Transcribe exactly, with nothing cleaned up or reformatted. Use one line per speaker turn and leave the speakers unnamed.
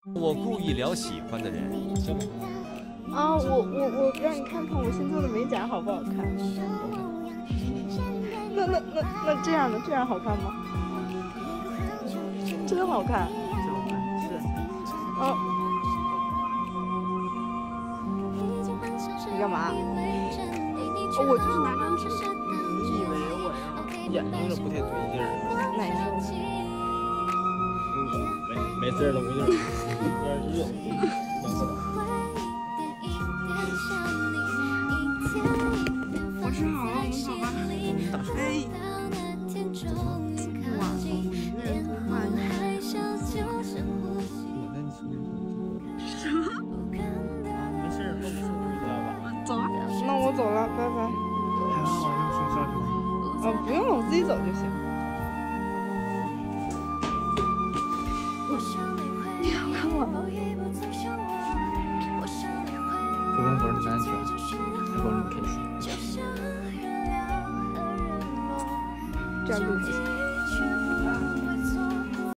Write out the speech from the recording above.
我故意聊喜欢的人。
啊，我我我让你看看我新做的美甲好不好看？那那那那这样的这样好看吗？真好看。
真好看，是。
哦。你干嘛？哦，我就是拿张纸。
你以为我要眼睛都不太对劲儿？
难受。
没没事了，没事了，有点热，凉快点。
我吃好了，我们走吧。
大叔。
哎。哇，我一个人多慢呀。
我在你身边。什么？没事，都不是我知道吧？
走啊。那我走了，拜拜。
还好用心上去吗？
哦，不用了，我自己走就行。你要干嘛？
不光保证你的安全，还保证你开心。
这样更开心。